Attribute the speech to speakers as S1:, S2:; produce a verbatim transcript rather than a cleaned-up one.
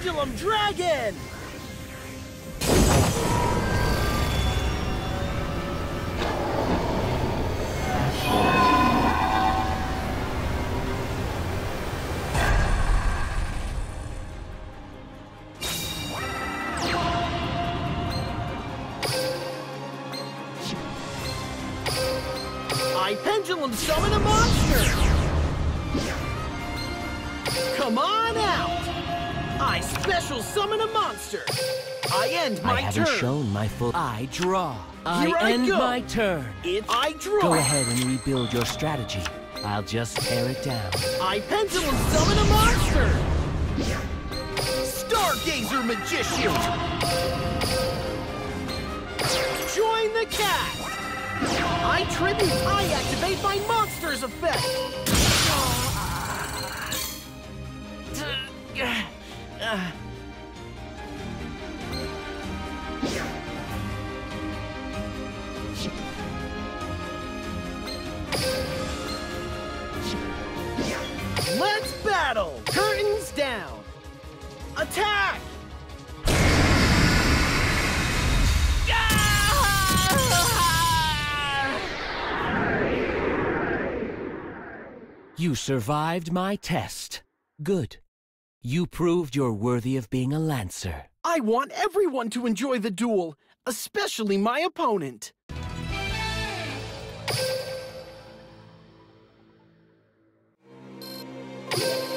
S1: Pendulum Dragon! I Pendulum Summon a Monster! Come on out! I Special Summon a Monster! I end my
S2: I haven't
S1: turn!
S2: shown my full... I draw. I
S1: Here I
S2: end
S1: go.
S2: my turn.
S1: It's I draw!
S2: Go ahead and rebuild your strategy. I'll just tear it down.
S1: I Pendulum Summon a Monster! Stargazer Magician! Join the cast! I tribute, I activate my monster's effect! Let's battle! Curtains down! Attack!
S2: You survived my test. Good. You proved you're worthy of being a Lancer.
S1: I want everyone to enjoy the duel, especially my opponent.
S3: You